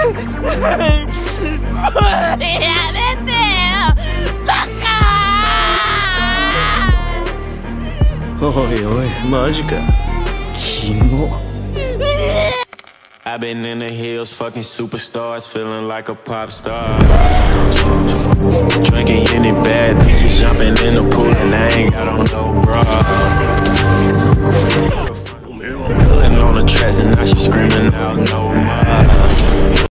やめてよバカ。 おいおいマジかキモ。 I've been in the hills, fucking superstars, feeling like a pop star. Drinking any bad bitches, jumping in the pool, and I ain't got on no